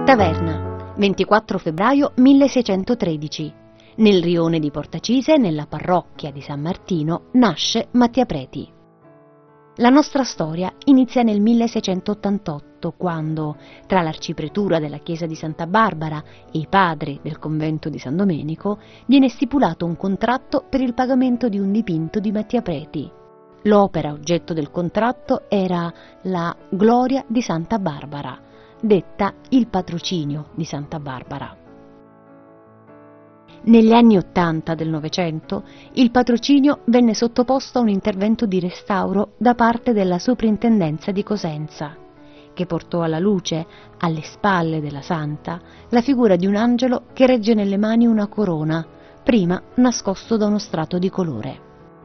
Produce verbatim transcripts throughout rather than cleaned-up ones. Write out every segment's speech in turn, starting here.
Taverna, ventiquattro febbraio milleseicentotredici. Nel rione di Portacise, nella parrocchia di San Martino, nasce Mattia Preti. La nostra storia inizia nel milleseicentottantotto, quando, tra l'arcipretura della chiesa di Santa Barbara e i padri del convento di San Domenico, viene stipulato un contratto per il pagamento di un dipinto di Mattia Preti. L'opera oggetto del contratto era la Gloria di Santa Barbara, detta il patrocinio di Santa Barbara. Negli anni Ottanta del Novecento il patrocinio venne sottoposto a un intervento di restauro da parte della Soprintendenza di Cosenza, che portò alla luce, alle spalle della santa, la figura di un angelo che regge nelle mani una corona, prima nascosto da uno strato di colore.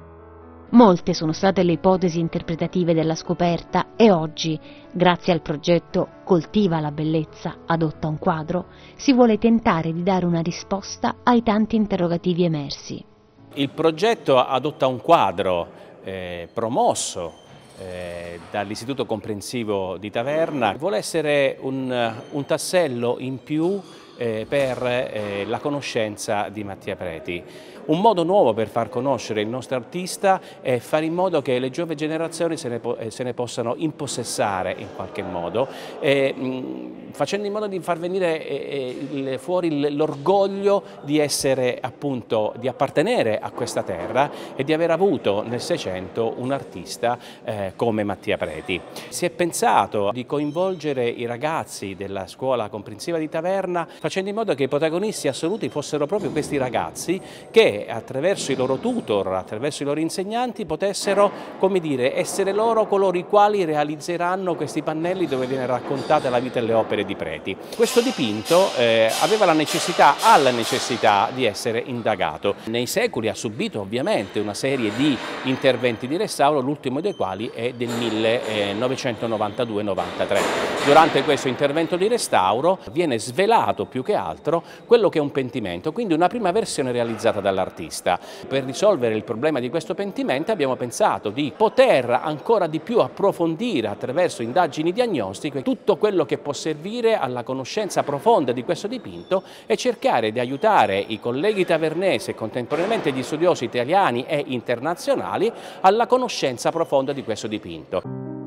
Molte sono state le ipotesi interpretative della scoperta e oggi, grazie al progetto Coltiva la bellezza, adotta un quadro, si vuole tentare di dare una risposta ai tanti interrogativi emersi. Il progetto Adotta un quadro, eh, promosso eh, dall'Istituto Comprensivo di Taverna, vuole essere un, un tassello in più eh, per eh, la conoscenza di Mattia Preti. Un modo nuovo per far conoscere il nostro artista è fare in modo che le giovani generazioni se ne, po se ne possano impossessare in qualche modo, eh, mh, facendo in modo di far venire eh, fuori l'orgoglio di essere appunto, di appartenere a questa terra e di aver avuto nel Seicento un artista eh, come Mattia Preti. Si è pensato di coinvolgere i ragazzi della scuola comprensiva di Taverna facendo in modo che i protagonisti assoluti fossero proprio questi ragazzi che attraverso i loro tutor, attraverso i loro insegnanti potessero, come dire, essere loro coloro i quali realizzeranno questi pannelli dove viene raccontata la vita e le opere di Preti. Questo dipinto eh, aveva la necessità, ha la necessità di essere indagato. Nei secoli ha subito ovviamente una serie di interventi di restauro, l'ultimo dei quali è del millenovecentonovantadue novantatré. Durante questo intervento di restauro viene svelato più che altro quello che è un pentimento, quindi una prima versione realizzata dall'artista. Per risolvere il problema di questo pentimento abbiamo pensato di poter ancora di più approfondire attraverso indagini diagnostiche tutto quello che può servire alla conoscenza profonda di questo dipinto e cercare di aiutare i colleghi tavernesi e contemporaneamente gli studiosi italiani e internazionali alla conoscenza profonda di questo dipinto.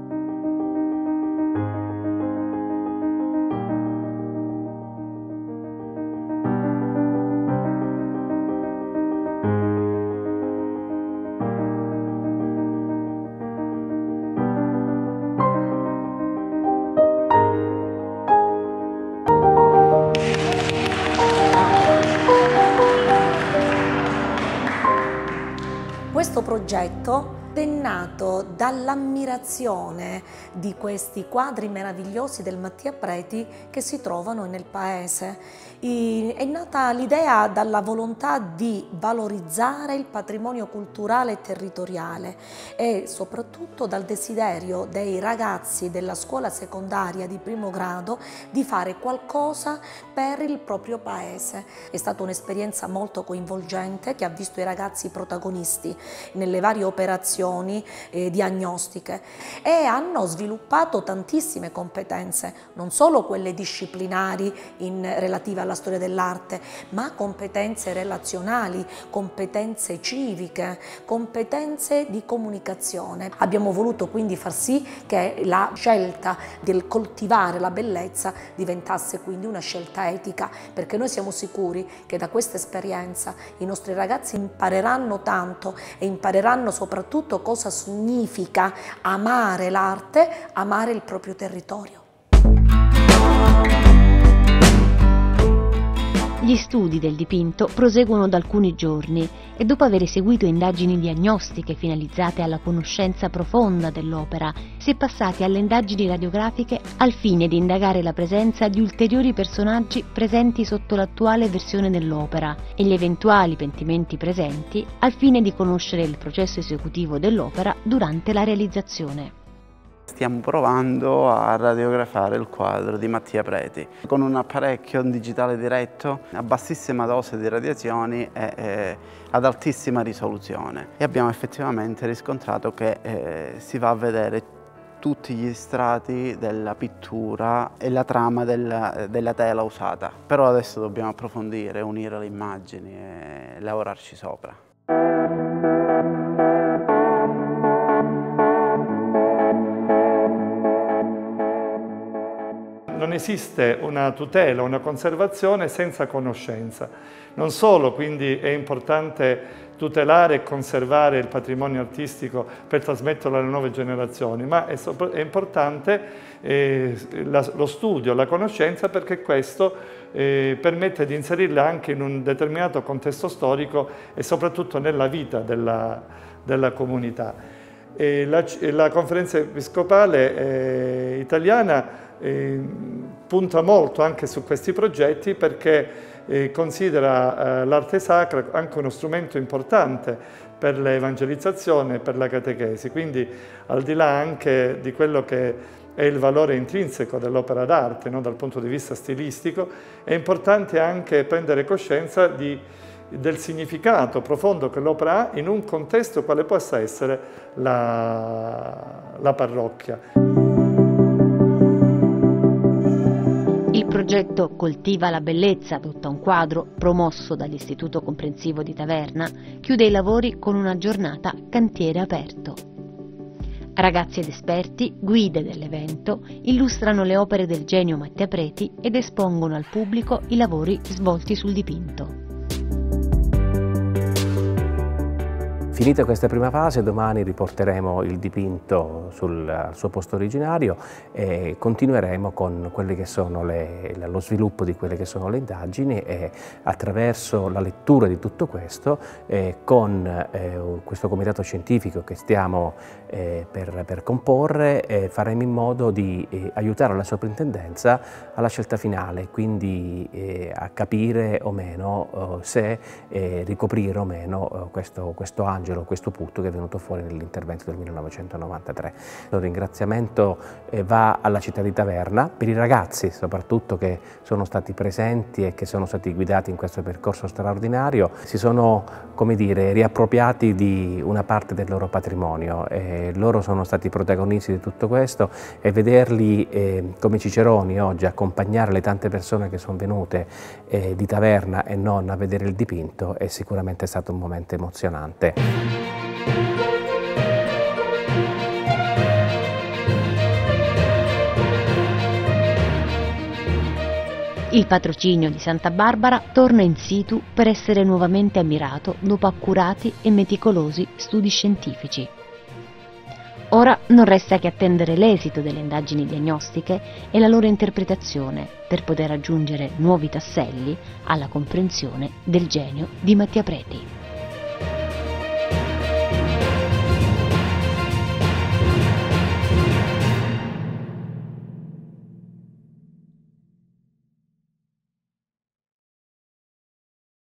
Questo progetto è nato dall'ammirazione di questi quadri meravigliosi del Mattia Preti che si trovano nel paese. È nata l'idea dalla volontà di valorizzare il patrimonio culturale territoriale e soprattutto dal desiderio dei ragazzi della scuola secondaria di primo grado di fare qualcosa per il proprio paese. È stata un'esperienza molto coinvolgente che ha visto i ragazzi protagonisti nelle varie operazioni eh, diagnostiche e hanno sviluppato tantissime competenze, non solo quelle disciplinari in, relative alla storia dell'arte, ma competenze relazionali, competenze civiche, competenze di comunicazione. Abbiamo voluto quindi far sì che la scelta del coltivare la bellezza diventasse quindi una scelta etica, perché noi siamo sicuri che da questa esperienza i nostri ragazzi impareranno tanto e impareranno soprattutto cosa significa amare l'arte, amare il proprio territorio. Gli studi del dipinto proseguono da alcuni giorni e dopo aver eseguito indagini diagnostiche finalizzate alla conoscenza profonda dell'opera, si è passati alle indagini radiografiche al fine di indagare la presenza di ulteriori personaggi presenti sotto l'attuale versione dell'opera e gli eventuali pentimenti presenti al fine di conoscere il processo esecutivo dell'opera durante la realizzazione. Stiamo provando a radiografare il quadro di Mattia Preti con un apparecchio digitale diretto a bassissima dose di radiazioni e eh, ad altissima risoluzione e abbiamo effettivamente riscontrato che eh, si va a vedere tutti gli strati della pittura e la trama della, della tela usata. Però adesso dobbiamo approfondire, unire le immagini e lavorarci sopra. Non esiste una tutela, una conservazione senza conoscenza. Non solo, quindi è importante tutelare e conservare il patrimonio artistico per trasmetterlo alle nuove generazioni, ma è, è importante eh, la, lo studio, la conoscenza, perché questo eh, permette di inserirla anche in un determinato contesto storico e soprattutto nella vita della, della comunità. E la, la conferenza episcopale eh, italiana Eh, punta molto anche su questi progetti, perché eh, considera eh, l'arte sacra anche uno strumento importante per l'evangelizzazione e per la catechesi, quindi al di là anche di quello che è il valore intrinseco dell'opera d'arte, no, dal punto di vista stilistico, è importante anche prendere coscienza di, del significato profondo che l'opera ha in un contesto quale possa essere la, la parrocchia. Il progetto Coltiva la bellezza, adotta un quadro, promosso dall'Istituto Comprensivo di Taverna, chiude i lavori con una giornata cantiere aperto. Ragazzi ed esperti, guide dell'evento, illustrano le opere del genio Mattia Preti ed espongono al pubblico i lavori svolti sul dipinto. Finita questa prima fase, domani riporteremo il dipinto sul, al suo posto originario e continueremo con quelli che sono le, lo sviluppo di quelle che sono le indagini, e attraverso la lettura di tutto questo, eh, con eh, questo comitato scientifico che stiamo eh, per, per comporre, eh, faremo in modo di eh, aiutare la soprintendenza alla scelta finale, quindi eh, a capire o meno eh, se eh, ricoprire o meno eh, questo, questo angelo, questo punto che è venuto fuori nell'intervento del millenovecentonovantatré. Il ringraziamento eh, va alla città di Taverna, per i ragazzi soprattutto che sono stati presenti e che sono stati guidati in questo percorso straordinario, si sono, come dire, riappropriati di una parte del loro patrimonio, e loro sono stati protagonisti di tutto questo, e vederli eh, come ciceroni oggi accompagnare le tante persone che sono venute eh, di Taverna e non a vedere il dipinto è sicuramente stato un momento emozionante. Il patrocinio di Santa Barbara torna in situ per essere nuovamente ammirato dopo accurati e meticolosi studi scientifici. Ora non resta che attendere l'esito delle indagini diagnostiche e la loro interpretazione per poter aggiungere nuovi tasselli alla comprensione del genio di Mattia Preti.